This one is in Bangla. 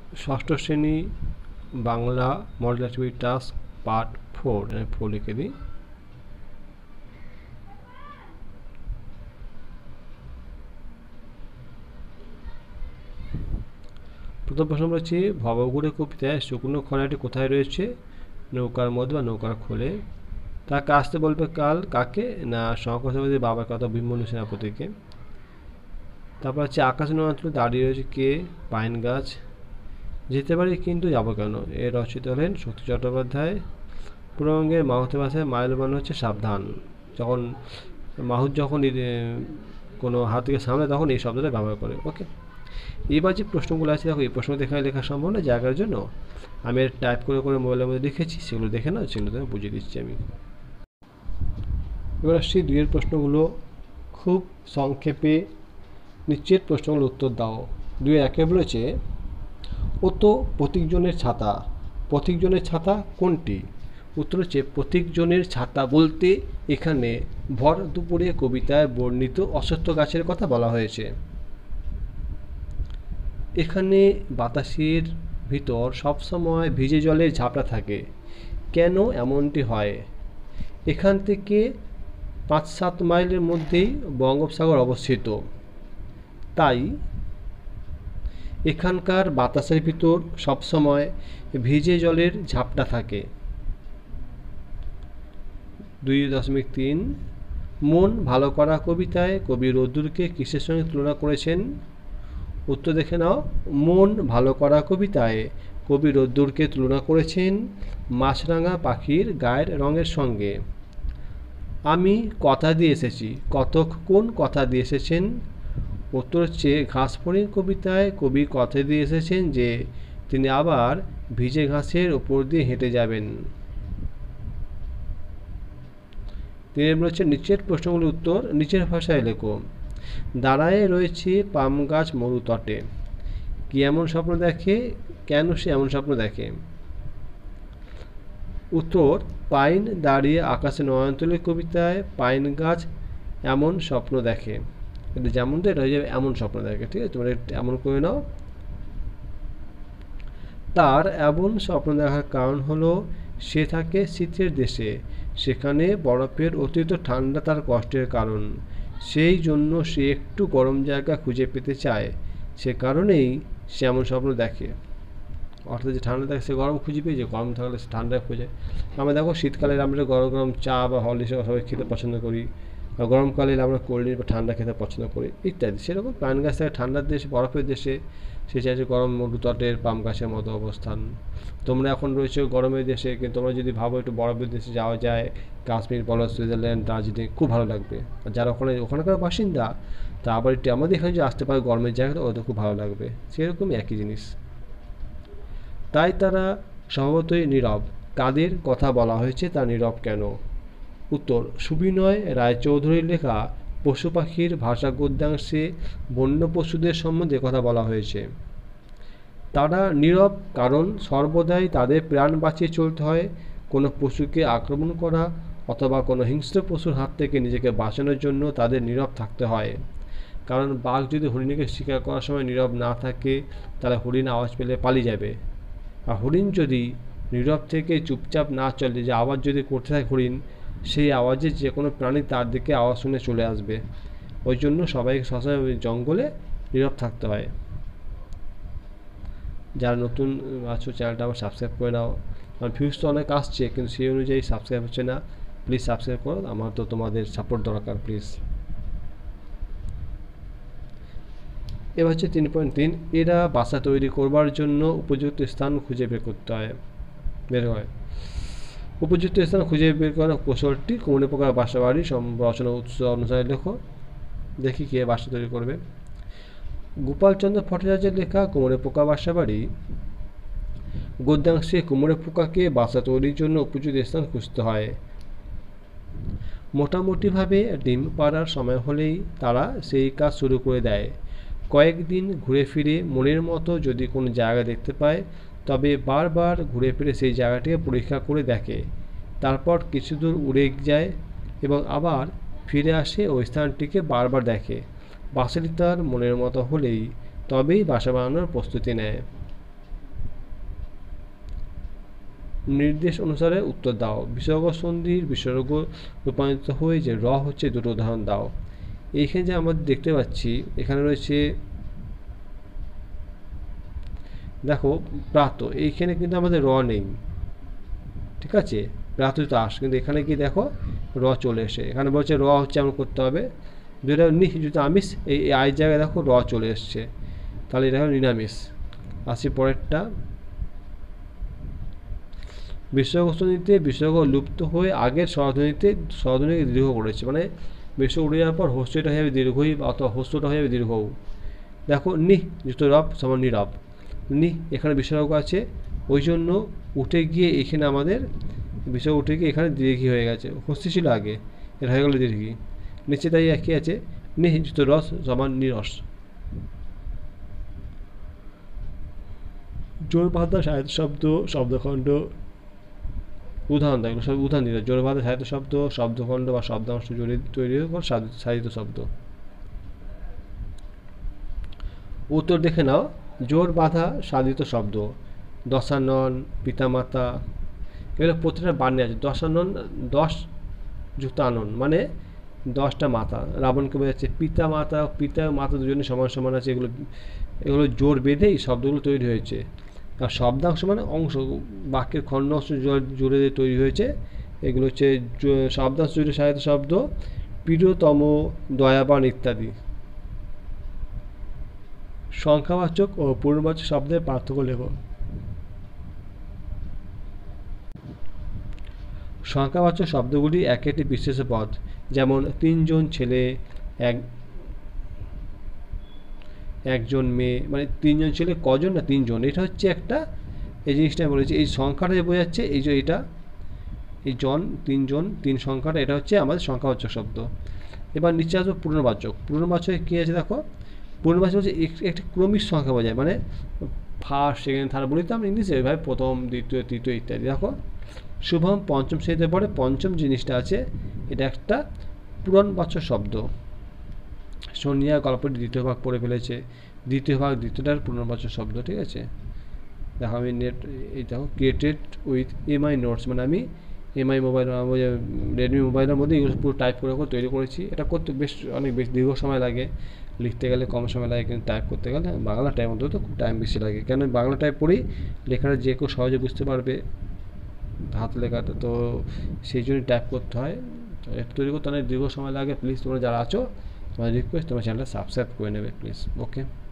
ষষ্ঠ শ্রেণী Bangla model activity task part 4, আমি 4 লিখে দিই। প্রথম প্রশ্ন বলছি, ভবঘুরে কবিতায় শুকনো খরাটি কোথায় রয়েছে? নৌকার মধ্যে বা নৌকার খোলে। তাকে আসতে বলবে কাল, কাকে না শঙ্করদেবী বাবার কথা ভীমবন্ধু সেনাপতিকে। তারপর হচ্ছে আকাশ অঞ্চলে দাঁড়িয়ে রয়েছে কে? পাইন গাছ। যেতে পারি কিন্তু যাবো কেন, এর রচিত হলেন শক্তি চট্টোপাধ্যায়। পূর্ববঙ্গের মাহুতে ভাষায় মাইল মানে হচ্ছে সাবধান। যখন মাহুত যখন কোনো হাতিকে সামনে তখন এই শব্দটা ব্যবহার করে। ওকে, এবার যে প্রশ্নগুলো আছে দেখো, এই প্রশ্ন দেখে লেখা সম্ভব না জায়গার জন্য আমি টাইপ করে করে মোবাইলের মধ্যে লিখেছি, সেগুলো দেখে নাও, সেগুলো তুমি বুঝিয়ে দিচ্ছি আমি। এবার আসছি দুইয়ের প্রশ্নগুলো, খুব সংক্ষেপে নিশ্চিত প্রশ্নগুলোর উত্তর দাও। দুইয়ের একে বলেছে, ও তো প্রতীকজনের ছাতা। প্রতীকজনের ছাতা কোনটি? উত্তর হচ্ছে প্রতীকজনের ছাতা বলতে এখানে ভর দুপুরে কবিতায় বর্ণিত অশ্বত্থ গাছের কথা বলা হয়েছে। এখানে বাতাসের ভিতর সবসময় ভিজে জলের ঝাপটা থাকে। কেন এমনটি হয়? এখান থেকে 5-7 মাইলের মধ্যেই বঙ্গোপসাগর অবস্থিত, তাই এখানকার বাতাসের ভিতর সবসময় ভিজে জলের ঝাপটা থাকে। 2.3 মন ভালো করা কবিতায় কবি রোদ্দুরকে কিসের সঙ্গে তুলনা করেছেন? উত্তর দেখে নাও। মন ভালো করা কবিতায় কবি রোদ্দুরকে তুলনা করেছেন মাছরাঙা পাখির গায়ের রঙের সঙ্গে। আমি কথা দিয়ে এসেছি, কতক কোন কথা দিয়ে এসেছেন? উত্তর হচ্ছে ঘাসফড়িং কবিতায় কবি কথা দিয়ে এসেছেন যে তিনি আবার ভিজে ঘাসের উপর দিয়ে হেঁটে যাবেন। তিনি বলেছেন নিচের প্রশ্নগুলোর উত্তর নিচের ভাষায় লেখো। দাঁড়ায়ে রয়েছে পাম গাছ মরু তটে, কি এমন স্বপ্ন দেখে? কেন সে এমন স্বপ্ন দেখে? উত্তর, পাইন দাঁড়িয়ে আকাশে নয়ন তোলে কবিতায় পাইন গাছ এমন স্বপ্ন দেখে। কিন্তু যেমন তো এটা হয়ে যাবে এমন স্বপ্ন দেখে, ঠিক আছে, তোমরা এমন করে নাও। তার এমন স্বপ্ন দেখার কারণ হলো সে থাকে শীতের দেশে, সেখানে বরফের অতিরিক্ত ঠান্ডা তার কষ্টের কারণ, সেই জন্য সে একটু গরম জায়গা খুঁজে পেতে চায়, সে কারণেই সে এমন স্বপ্ন দেখে। অর্থাৎ যে ঠান্ডা থাকে সে গরম খুঁজে পেয়ে, যে গরম থাকলে সে ঠান্ডা খোঁজে। আমরা দেখো শীতকালে আমরা গরম গরম চা বা হরলিক্স সবাই খেতে পছন্দ করি, বা গরমকালে আমরা কোল্ড ড্রিঙ্ক বা ঠান্ডা খেতে পছন্দ করি ইত্যাদি। সেরকম প্রাণ গাছ থাকে ঠান্ডার দেশে বরফের দেশে, সে চাইছে গরম মরু তটের পাম গাছের মতো অবস্থান। তোমরা এখন রয়েছে গরমের দেশে, কিন্তু তোমরা যদি ভাবো একটু বরফের দেশে যাওয়া যায়, কাশ্মীর বলো, সুইজারল্যান্ড, দার্জিলিং, খুব ভালো লাগবে। আর যারা ওখানকার বাসিন্দা, তা আবার একটু আমাদের এখানে যদি আসতে পারে গরমের জায়গাটা, ওদের খুব ভালো লাগবে। সেরকমই একই জিনিস। তাই তারা স্বভাবতই নীরব। কাদের কথা বলা হয়েছে তা নীরব কেন? উত্তর, সুবিনয় রায়চৌধুরীর লেখা পশু পাখির ভাষা গদ্যাংশে বন্য পশুদের সম্বন্ধে কথা বলা হয়েছে। তারা নীরব কারণ সর্বদাই তাদের প্রাণ বাঁচিয়ে চলতে হয়। কোনো পশুকে আক্রমণ করা অথবা কোনো হিংস্র পশুর হাত থেকে নিজেকে বাঁচানোর জন্য তাদের নীরব থাকতে হয়। কারণ বাঘ যদি হরিণীকে শিকার করার সময় নীরব না থাকে, তাহলে হরিণ আওয়াজ পেলে পালিয়ে যাবে। আর হরিণ যদি নীরব থেকে চুপচাপ না চলে, যে আওয়াজ যদি করতে থাকে হরিণ, সেই আওয়াজে যে কোনো প্রাণী তার দিকে আওয়াজ শুনে চলে আসবে। ওই জন্য সবাইকে সবসময় জঙ্গলে নীরব থাকতে হয়। যারা নতুন আছো চ্যানেলটা আবার সাবস্ক্রাইব করে নাও, কারণ ভিউজ তো অনেক আসছে কিন্তু সেই অনুযায়ী সাবস্ক্রাইব হচ্ছে না। প্লিজ সাবস্ক্রাইব করো, আমার তো তোমাদের সাপোর্ট দরকার প্লিজ। এবার হচ্ছে 3.3, এরা বাসা তৈরি করবার জন্য উপযুক্ত স্থান খুঁজে বের হয়। উপযুক্ত স্থান খুঁজে বের করার কৌশলটি কোন প্রকার বাসা বাড়ি রচনা উৎস অনুসারে লেখো। দেখি কে বাসা তৈরি করবে। গোপালচন্দ্র ভট্টাচার্যের লেখা কুমোরে পোকা বাসা বাড়ি গদ্যাংশে কুমোরে পোকাকে বাসা তৈরির জন্য উপযুক্ত স্থান খুঁজতে হয়। মোটামুটিভাবে ডিম পাড়ার সময় হলেই তারা সেই কাজ শুরু করে দেয়। কয়েকদিন ঘুরে ফিরে মনের মতো যদি কোনো জায়গা দেখতে পায়, তবে বারবার ঘুরে ফিরে সেই জায়গাটিকে পরীক্ষা করে দেখে। তারপর কিছু দূর উড়ে যায় এবং আবার ফিরে আসে ওই স্থানটিকে বারবার দেখে। বাসাটি তার মনের মতো হলেই তবেই বাসা বানানোর প্রস্তুতি নেয়। নির্দেশ অনুসারে উত্তর দাও। বিসর্গ সন্ধির বিসর্গ রূপান্তরিত হয়ে যে র হচ্ছে দুটো উদাহরণ দাও। এইখানে যে আমরা দেখতে পাচ্ছি এখানে রয়েছে দেখো প্রাত, এইখানে কিন্তু আমাদের র নেই, ঠিক আছে, প্রাতুত আস, কিন্তু এখানে কি দেখো র চলে এসে, এখানে বলছে র হচ্ছে এমন করতে হবে। দুটা নিহ যদি আমিষ, এই আয়ের জায়গায় দেখো র চলে এসছে, তাহলে এটা হলো নিরামিষ। আসি পরেরটা। বিসর্গ সন্ধিতে বিসর্গ লুপ্ত হয়ে আগের স্বরধ্বনিকে দীর্ঘ করেছে, মানে বিসর্গ উঠে যাওয়ার পর হস্যটা হয়ে যাবে দীর্ঘই, অথবা হস্যটা হয়ে যাবে দীর্ঘ। দেখো নিহ যুক্ত রব সমান নীরব, নিহ এখানে বিসর্গ আছে, ওই জন্য উঠে গিয়ে এখানে আমাদের বিসর্গ উঠে গিয়ে এখানে দীর্ঘি হয়ে গেছে, হস্য ছিল আগে, এটা হয়ে গেল দীর্ঘি। নিচে তাই একই আছে, নিহ যুক্ত রস সমান নিরস। জোর বাঁধা সাহিত্য শব্দ শব্দখণ্ড উদাহরণ দেয়, সব উদাহরণ দিতে জোর বাঁধা সাহিত্য শব্দ শব্দখণ্ড বা শব্দাংশ জড়িয়ে তৈরি হওয়া সাহিত্য শব্দ। উত্তর দেখে নাও। জোর বাঁধা সাধিত শব্দ দশানন, পিতামাতা, এগুলো প্রতিটা বান্যে আছে। দশানন 10 যুক্ত আনন মানে 10টা মাতা, রাবণকে বোঝাচ্ছে। পিতা মাতা দুজনে সমান সমান আছে, এগুলো জোর বেঁধে এই শব্দগুলো তৈরি হয়েছে। আর শব্দাংশ মানে অংশ, বাক্যের খণ্ড অংশ জুড়ে তৈরি হয়েছে, এগুলো হচ্ছে শব্দাংশ জুড়ে সাহিত্য শব্দ। প্রিয়তম, দয়াবান ইত্যাদি। সংখ্যাবাচক ও পূর্ণবাচক শব্দের পার্থক্য লেখো। সংখ্যাবাচক শব্দগুলি এক একটি বিশেষ পদ, যেমন 3 জন ছেলে, একজন মেয়ে, মানে 3 জন ছেলে কজন না 3 জন, এটা হচ্ছে একটা, এই জিনিসটা বলেছি, এই সংখ্যাটা যে বোঝাচ্ছে, এই যে এটা এই জন 3 জন 3 সংখ্যাটা, এটা হচ্ছে আমাদের সংখ্যাবাচক শব্দ। এবার নিচে আসবো পূর্ণবাচক। পূর্ণবাচকে কী আছে দেখো, পূর্ণবাচক হচ্ছে একটি ক্রমিক সংখ্যা বোঝায়, মানে ফার্স্ট সেকেন্ড থার্ড বলি তো আমরা ইংলিশে, এভাবে প্রথম দ্বিতীয় তৃতীয় ইত্যাদি। দেখো শুভম পঞ্চম শ্রেণীতে পড়ে, পঞ্চম জিনিসটা আছে, এটা একটা পূরণবাচক শব্দ। সোনিয়া গল্পটি দ্বিতীয় ভাগ পড়ে ফেলেছে, দ্বিতীয় ভাগ দ্বিতীয়টার পূর্ণবাচক শব্দ, ঠিক আছে। দেখো আমি এই দেখো ক্রিয়েটেড উইথ এমআই নোটস, মানে আমি এমআই মোবাইল, রেডমি মোবাইলের মধ্যে এগুলো পুরো টাইপ করে তৈরি করেছি। এটা করতে অনেক বেশ দীর্ঘ সময় লাগে, লিখতে গেলে কম সময় লাগে, কিন্তু টাইপ করতে গেলে বাংলা টাইপ অন্তত খুব টাইম বেশি লাগে, কেন বাংলা টাইপ পড়ি, লেখাটা যে কেউ সহজে বুঝতে পারবে, হাত লেখাটা, তো সেই জন্যই টাইপ করতে হয়। তৈরি করতে অনেক দীর্ঘ সময় লাগে। প্লিজ তোমরা যারা আছো, তোমার রিকোয়েস্ট তোমার চ্যানেলটা সাবস্ক্রাইব করে নেবে প্লিজ, ওকে।